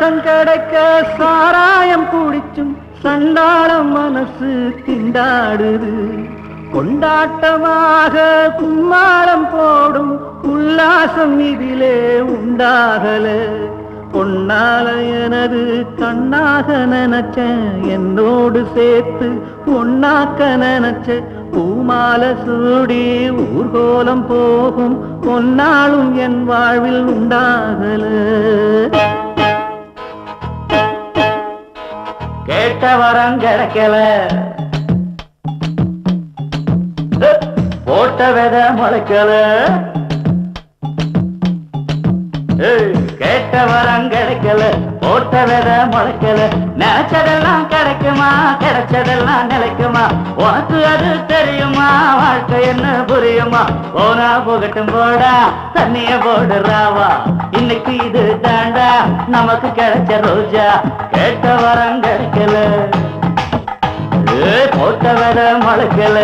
சந்தோஷம் கிடைக்க சாராயம் குடிச்சும் சண்டாளம் மனசு திண்டாடுது. கொண்டாட்டமாக கும்மாளம் போடும் உல்லாசம் இதிலே உண்டாகல. பொன்னால எனது கண்ணாக நினைச்ச என்னோடு சேர்த்து பொன்னாக்க நினைச்ச பூமால சூடி ஊர்கோலம் போகும் பொன்னாலும் என் வாழ்வில் உண்டாகல. கேட்ட வரம் கிடைக்கல, போட்ட வித முளைக்கல. கேட்ட வரம் கிடைக்கல, போட்ட வித முளைக்கல. நினைச்சதெல்லாம் கிடைக்குமா, கிடைச்சதெல்லாம் நிலைக்குமா? உனக்கு அது தெரியுமா? வாழ்க்கை என்ன புரியுமா? போனா போகட்டும் போடா, தண்ணிய போடுறாவா. இன்னைக்கு இது தாண்டா நமக்கு கிடைச்ச ரோஜா. கேட்ட வரம் கிடைக்கல, போட்ட வித முளைக்கல.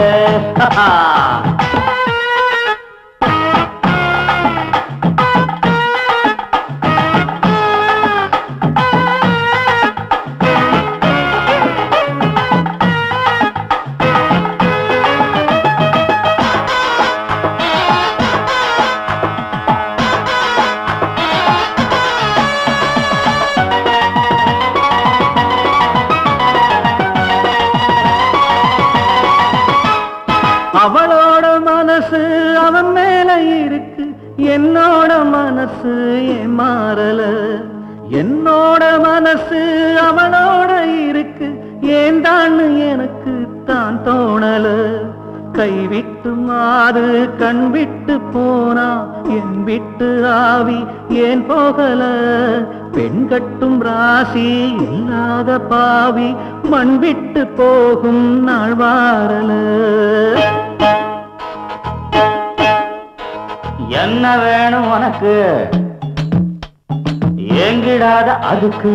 அவளோட மனசு அவன் மேல இருக்கு, என்னோட மனசு ஏன் மாறல. என்னோட மனசு அவளோட இருக்கு, ஏன் தான் எனக்கு தான் தோணல. கைவிட்டு மாறு கண் விட்டு போனா என் விட்டு ஆவி ஏன் போகல. பெண் கட்டும் ராசி இல்லாத பாவி மண் விட்டு போகும் நாள் வாரல. என்ன வேணும் உனக்கு, ஏங்கிடாத அதுக்கு.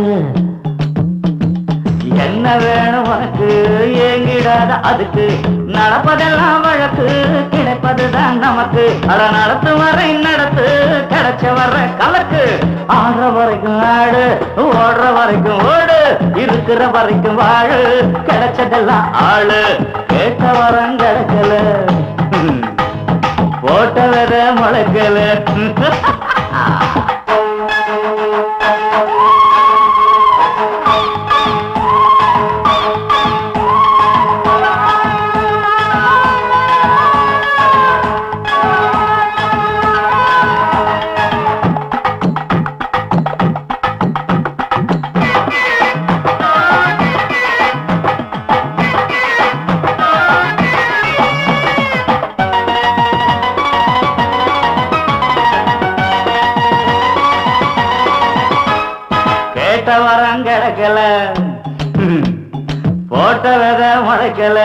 என்ன வேணும் உனக்கு, ஏங்கிடாத அதுக்கு. நடப்பதெல்லாம் வழக்கு, கிடைப்பதுதான் நமக்கு. அட நடத்து வரை நடத்து, கிடைச்ச வர்ற கலக்கு. ஆடுற வரைக்கும் ஆடு, ஓடுற வரைக்கும் ஓடு, இருக்கிற வரைக்கும் வாழு. கிடைச்சதெல்லாம் ஆளு. கேட்ட வரம் கிடைக்கல, போட்ட வித முளைக்கல. கேட்ட வரம் கிடைக்கல, போட்ட வித முளைக்கல.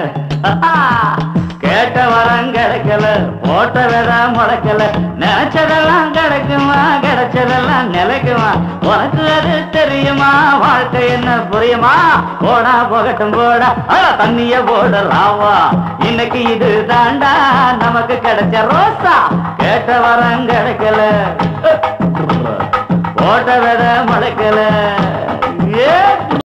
கேட்ட வரம் கிடைக்கல, போட்ட வித முளைக்கல. நினைச்சதெல்லாம் கிடைக்குமா, கிடைச்சதெல்லாம் நிலைக்குமா? உனக்கு அது தெரியுமா? வாழ்க்கை என்ன புரியுமா? போடா போகட்டும் போடா, தண்ணிய போடலாவா. இன்னைக்கு இது தாண்டா நமக்கு கிடைச்ச ரோசா. கேட்ட வரம் கிடைக்கல, போட்ட வித முளைக்கல.